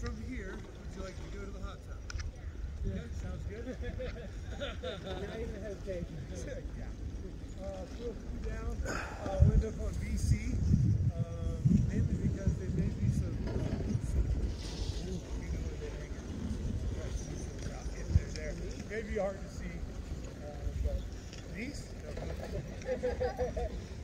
from here, would you like to go to the hot tub? Yeah, Okay. sounds good. Not even hesitation. Yeah. Feel free down. We'll end up on BC, mainly because there may be some, you know where they hang out. If they're there. Maybe hard to see, but these? No.